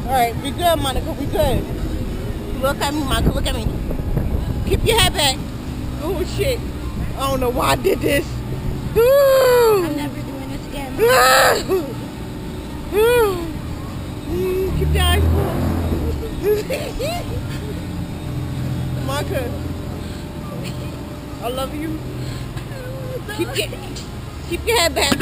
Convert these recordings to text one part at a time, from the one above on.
Alright, be good, Monica, be good. Look at me, Monica, look at me. Keep your head back. Oh shit. I don't know why I did this. I'm never doing this again. Keep your eyes closed. Monica, I love you. Keep your head back.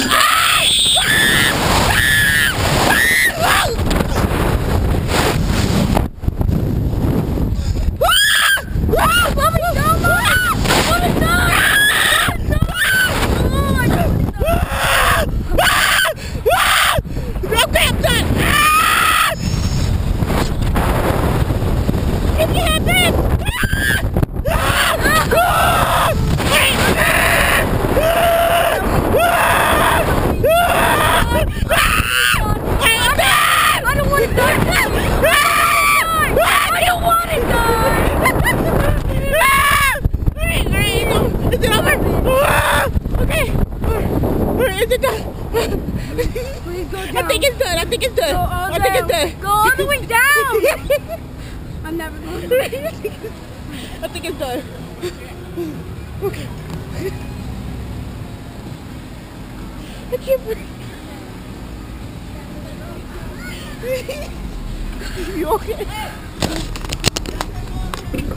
Is it done? Please go down. I think it's done. I think it's done. I think it's done. Go all the way down. I'm never going to do it. I think it's done. Okay. I can't breathe. You okay?